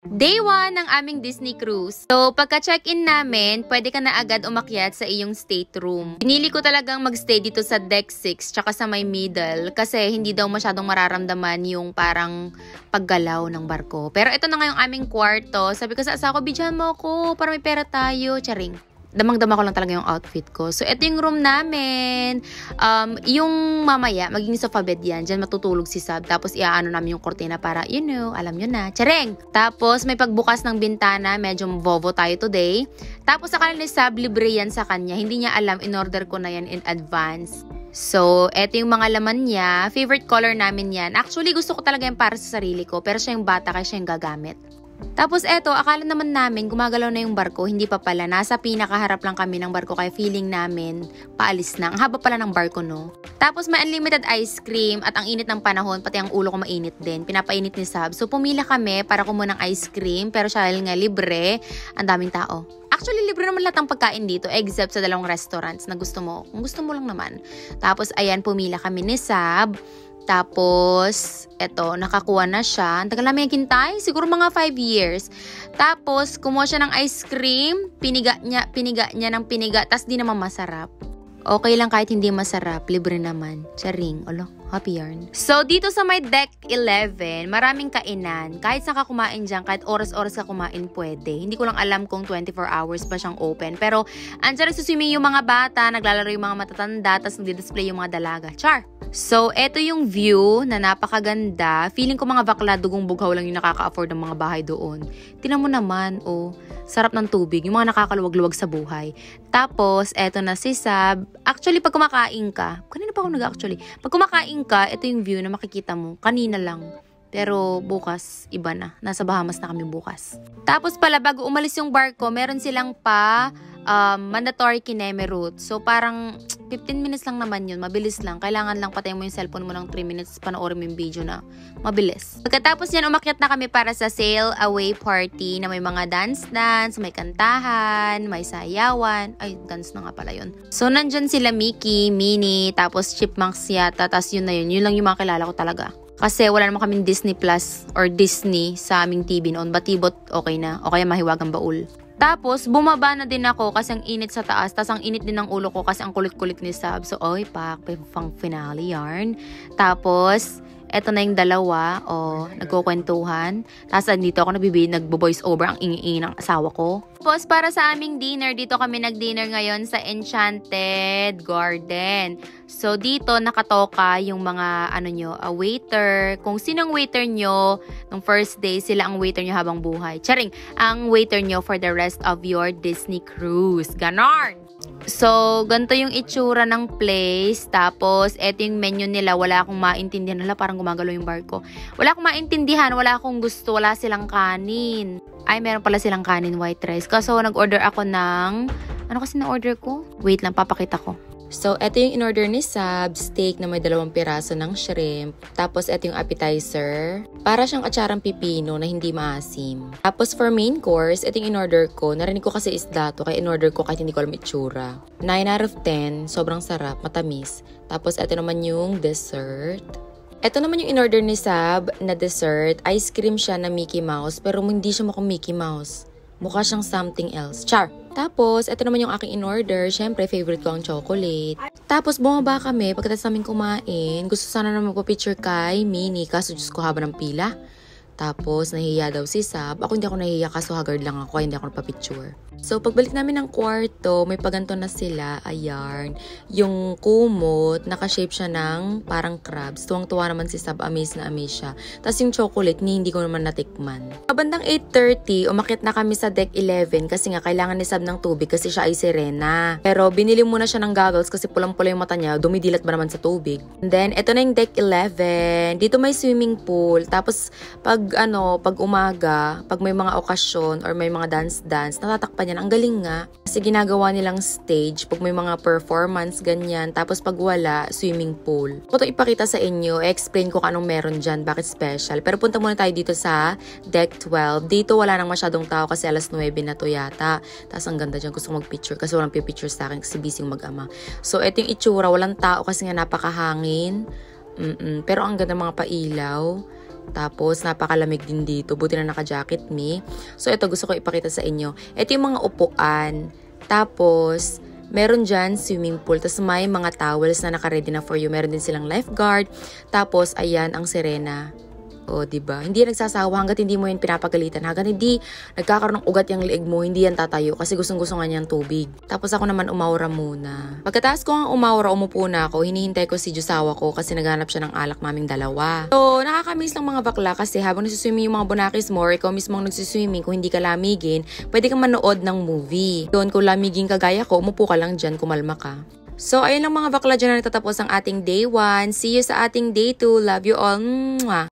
Day 1 ng aming Disney cruise. So, pagka-check-in namin, pwede ka na agad umakyat sa iyong stateroom. Pinili ko talagang magstay dito sa deck 6 tsaka sa may middle kasi hindi daw masyadong mararamdaman yung parang paggalaw ng barko. Pero ito na nga yung aming kwarto. Sabi ko sa asawa ko, bidyan mo ako para may pera tayo. Charing. Damang-dama ko lang talaga yung outfit ko. So, ito yung room namin. Yung mamaya, maging sofa bed yan. Diyan matutulog si Sab. Tapos, iaano namin yung kortina para, you know, alam nyo na. Chareng! Tapos, may pagbukas ng bintana. Medyo vovo tayo today. Tapos, akala ni Sab, libre yan sa kanya. Hindi niya alam, in-order ko na yan in advance. So, eto yung mga laman niya. Favorite color namin yan. Actually, gusto ko talaga yan para sa sarili ko. Pero siya yung bata kaya siya yung gagamit. Tapos eto, akala naman namin gumagalaw na yung barko, hindi pa pala. Nasa pinakaharap lang kami ng barko kaya feeling namin paalis na. Ang haba pala ng barko, no? Tapos may unlimited ice cream at ang init ng panahon, pati ang ulo ko mainit din. Pinapainit ni Sab. So pumila kami para kumuha ng ice cream pero siya nga libre, ang daming tao. Actually, libre naman lahat ng pagkain dito except sa dalawang restaurants na gusto mo. Kung gusto mo lang naman. Tapos ayan, pumila kami ni Sab. Tapos, eto, nakakuha na siya. Ang tagal namin hintay, siguro mga 5 years. Tapos, kumuha siya ng ice cream, piniga niya ng piniga, tas di naman masarap. Okay lang kahit hindi masarap, libre naman. Charing, olo, happy yarn. So, dito sa may deck 11, maraming kainan. Kahit saan ka kumain dyan, kahit oras-oras ka kumain, pwede. Hindi ko lang alam kung 24 hours pa siyang open. Pero, andyan nagsuswimming yung mga bata, naglalaro yung mga matatanda, tas nagdi-display yung mga dalaga. Char! So, eto yung view na napakaganda. Feeling ko mga bakla, dugong bughaw lang yung nakaka-afford ng mga bahay doon. Tingnan mo naman, oh, sarap ng tubig. Yung mga nakakaluwag-luwag sa buhay. Tapos, eto na si Sab. Actually, pag kumakain ka, kanina pa ako nag-actually. Pag kumakain ka, ito yung view na makikita mo. Kanina lang. Pero bukas, iba na. Nasa Bahamas na kami bukas. Tapos pala, bago umalis yung barko, meron silang mandatory kineme route. So, parang 15 minutes lang naman yun. Mabilis lang. Kailangan lang patayin mo yung cellphone mo ng 3 minutes. Panoorin mo yung video na mabilis. Pagkatapos yan, umakyat na kami para sa sail away party na may mga dance-dance, may kantahan, may sayawan. Ay, dance na nga pala yun. So, nandyan sila Mickey, Minnie, tapos Chipmunks yata. Tapos yun na yun. Yun lang yung mga kilala ko talaga. Kasi wala naman kaming Disney Plus or Disney sa aming TV noon. Batibot, okay na. O kaya mahiwagang baul. Tapos, bumaba na din ako kasi ang init sa taas. Tapos, ang init din ng ulo ko kasi ang kulit-kulit ni Sab. So, oy, pang finale yarn. Tapos, eto na yung dalawa. O, nagkukwentuhan. Tapos, dito ako nagbo-voice over ang ingi-ingi ng asawa ko. Tapos, para sa aming dinner, dito kami nag-dinner ngayon sa Enchanted Garden. So, dito nakatoka yung mga, waiter. Kung sinong waiter nyo, nung first day, sila ang waiter nyo habang buhay. Charing, ang waiter nyo for the rest of your Disney cruise. Ganon! So, ganito yung itsura ng place. Tapos, eto yung menu nila. Wala akong maintindihan. Hala, parang gumagalaw yung barko. Wala akong maintindihan. Wala akong gusto. Wala silang kanin. Ay, meron pala silang kanin, white rice. Kaso, nag-order ako ng... Ano kasi na-order ko? Wait lang, papakita ko. So, eto yung in-order ni Sab, steak na may 2 piraso ng shrimp. Tapos, eto yung appetizer. Para siyang atsarang pipino na hindi maasim. Tapos, for main course, eto yung in-order ko. Narinig ko kasi isda to, kaya in-order ko kahit hindi ko alam itsura. 9 out of 10, sobrang sarap, matamis. Tapos, eto naman yung dessert. Ito naman yung in-order ni Sab na dessert. Ice cream siya na Mickey Mouse, pero hindi siya mukhang Mickey Mouse. Mukha siyang something else. Char! Tapos, ito naman yung aking in-order. Siyempre, favorite ko ang chocolate. Tapos, bumaba kami. Pagkatapos namin kumain, gusto sana na magpa-picture kay Minnie. Kaso, Diyos ko, haba ng pila. Tapos, nahihiya daw si Sab. Ako hindi ako nahihiya kaso haggard lang ako. Hindi ako nagpa-picture. So, pagbalik namin ng kwarto, may paganto na sila. Ayan. Yung kumot, nakashape siya ng parang crabs. Tuwang-tuwa naman si Sab. Amaze na amaze siya. Tapos yung chocolate, hindi ko naman natikman. Kabandang 8:30, umakyat na kami sa deck 11 kasi nga kailangan ni Sab ng tubig kasi siya ay sirena. Pero binili muna siya ng goggles kasi pulang-pula yung mata niya. Dumidilat ba naman sa tubig? And then, eto na yung deck 11. Dito may swimming pool. Tapos, pag umaga, pag may mga okasyon or may mga dance-dance, natatakpan yan. Ang galing nga. Kasi ginagawa nilang stage pag may mga performance, ganyan. Tapos pag wala, swimming pool. Kung ito ipakita sa inyo, explain ko kung anong meron dyan, bakit special. Pero punta muna tayo dito sa deck 12. Dito wala nang masyadong tao kasi alas 9 na to yata. Tapos ang ganda dyan, gusto ko mag-picture kasi walang pipicture sa akin kasi busy mag-ama. So, ito yung itsura. Walang tao kasi nga napakahangin. Pero ang ganda mga pailaw. Tapos, napakalamig din dito. Buti na naka-jacket me. So, ito gusto ko ipakita sa inyo. Ito yung mga upuan. Tapos, meron dyan swimming pool. Tapos, may mga towels na naka-ready na for you. Meron din silang lifeguard. Tapos, ayan ang sirena. O, diba? Hindi yan nagsasawa hanggat hindi mo yan pinapagalitan. Hanggat hindi nagkakaroon ng ugat yung leeg mo, hindi yan tatayo kasi gustong-gusto nga niyang tubig. Tapos ako naman umaura muna. Pagkatapos ko ang umaura, umupo na ako. Hinihintay ko si Jusawa ko kasi naghanap siya ng alak naming dalawa. So, nakakamiss lang mga bakla kasi habang nagsiswimming yung mga bunakis mo, or ikaw mismo ang nagsiswimming, kung hindi ka lamigin, pwede kang manood ng movie. Doon, kung lamigin ka gaya ko, umupo ka lang dyan, kumalma ka. So, ayun lang mga bakla, dyan na natatapos ang ating day 1. See you sa ating day 2. Love you all. Mwah!